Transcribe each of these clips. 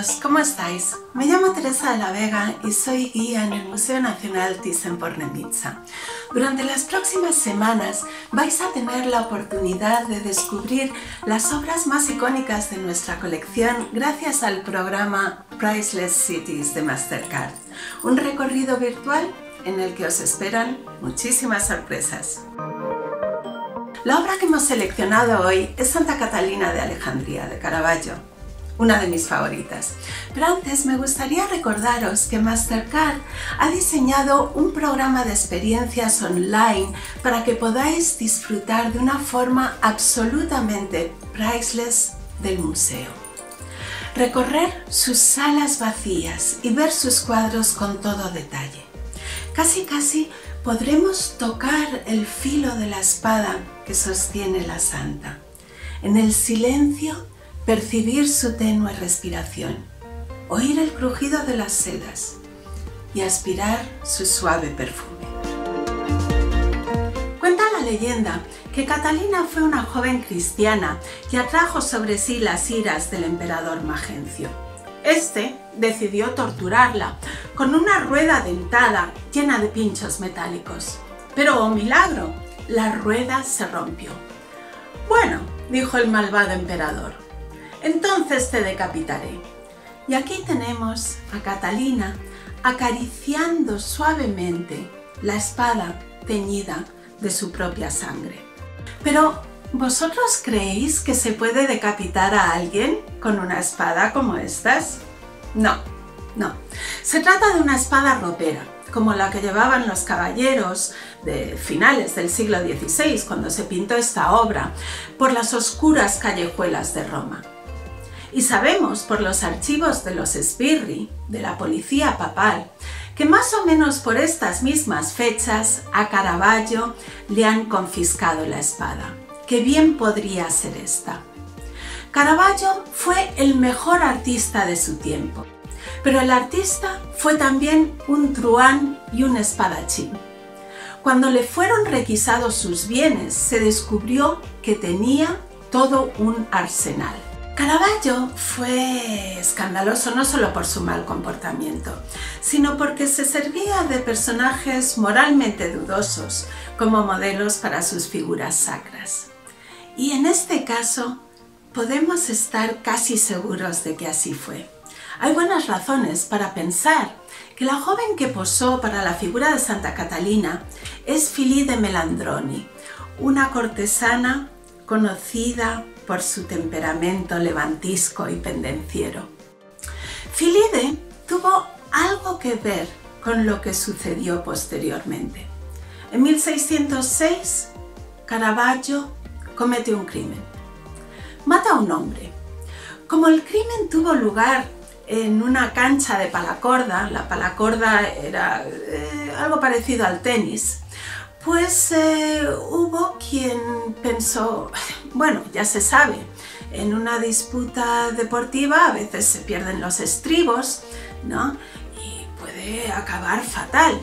todos, ¿cómo estáis? Me llamo Teresa de la Vega y soy guía en el Museo Nacional Thyssen-Bornemisza. Durante las próximas semanas vais a tener la oportunidad de descubrir las obras más icónicas de nuestra colección gracias al programa Priceless Cities de Mastercard, un recorrido virtual en el que os esperan muchísimas sorpresas. La obra que hemos seleccionado hoy es Santa Catalina de Alejandría, de Caravaggio, una de mis favoritas. Pero antes me gustaría recordaros que Mastercard ha diseñado un programa de experiencias online para que podáis disfrutar de una forma absolutamente priceless del museo. Recorrer sus salas vacías y ver sus cuadros con todo detalle. Casi podremos tocar el filo de la espada que sostiene la santa. En el silencio, percibir su tenue respiración, oír el crujido de las sedas y aspirar su suave perfume. Cuenta la leyenda que Catalina fue una joven cristiana que atrajo sobre sí las iras del emperador Magencio. Este decidió torturarla con una rueda dentada llena de pinchos metálicos. Pero, ¡oh milagro!, la rueda se rompió. «Bueno», dijo el malvado emperador, «entonces te decapitaré». Y aquí tenemos a Catalina acariciando suavemente la espada teñida de su propia sangre. Pero, ¿vosotros creéis que se puede decapitar a alguien con una espada como estas? No. Se trata de una espada ropera, como la que llevaban los caballeros de finales del siglo XVI, cuando se pintó esta obra, por las oscuras callejuelas de Roma. Y sabemos por los archivos de los sbirri, de la policía papal, que más o menos por estas mismas fechas a Caravaggio le han confiscado la espada. ¡Qué bien podría ser esta! Caravaggio fue el mejor artista de su tiempo, pero el artista fue también un truán y un espadachín. Cuando le fueron requisados sus bienes, se descubrió que tenía todo un arsenal. Caravaggio fue escandaloso no solo por su mal comportamiento, sino porque se servía de personajes moralmente dudosos como modelos para sus figuras sacras. Y en este caso, podemos estar casi seguros de que así fue. Hay buenas razones para pensar que la joven que posó para la figura de Santa Catalina es Filide Melandroni, una cortesana conocida por su temperamento levantisco y pendenciero. Filide tuvo algo que ver con lo que sucedió posteriormente. En 1606, Caravaggio comete un crimen. Mata a un hombre. Como el crimen tuvo lugar en una cancha de palacorda, la palacorda era algo parecido al tenis, pues hubo quien pensó, bueno, ya se sabe, en una disputa deportiva a veces se pierden los estribos, ¿no? Y puede acabar fatal.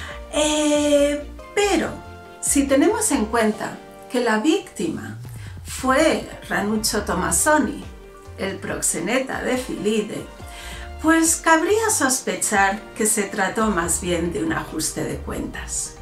Pero si tenemos en cuenta que la víctima fue Ranuccio Tommasoni, el proxeneta de Filide, pues cabría sospechar que se trató más bien de un ajuste de cuentas.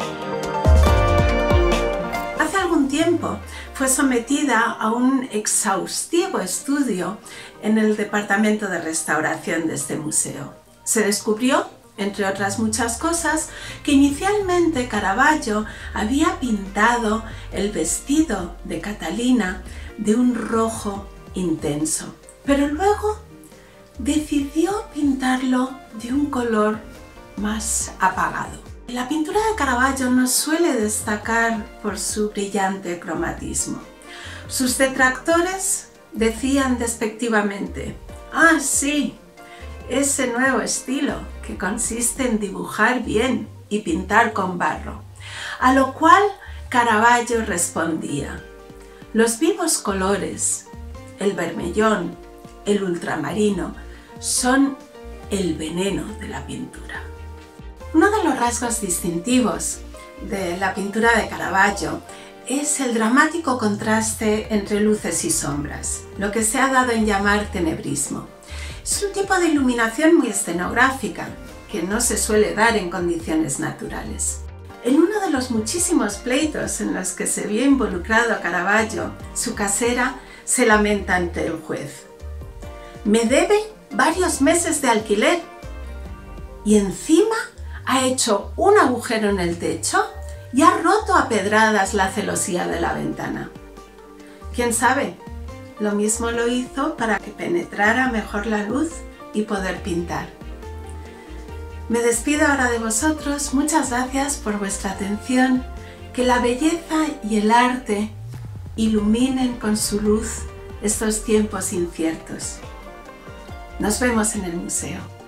Hace algún tiempo fue sometida a un exhaustivo estudio en el departamento de restauración de este museo. Se descubrió, entre otras muchas cosas, que inicialmente Caravaggio había pintado el vestido de Catalina de un rojo intenso, pero luego decidió pintarlo de un color más apagado. La pintura de Caravaggio no suele destacar por su brillante cromatismo. Sus detractores decían despectivamente: «Ah, sí, ese nuevo estilo que consiste en dibujar bien y pintar con barro». A lo cual Caravaggio respondía: «Los vivos colores, el bermellón, el ultramarino, son el veneno de la pintura». Uno de los rasgos distintivos de la pintura de Caravaggio es el dramático contraste entre luces y sombras, lo que se ha dado en llamar tenebrismo. Es un tipo de iluminación muy escenográfica, que no se suele dar en condiciones naturales. En uno de los muchísimos pleitos en los que se vio involucrado a Caravaggio, su casera se lamenta ante el juez. Me debe varios meses de alquiler y encima ha hecho un agujero en el techo y ha roto a pedradas la celosía de la ventana. ¿Quién sabe? Lo mismo lo hizo para que penetrara mejor la luz y poder pintar. Me despido ahora de vosotros, muchas gracias por vuestra atención, que la belleza y el arte iluminen con su luz estos tiempos inciertos. Nos vemos en el museo.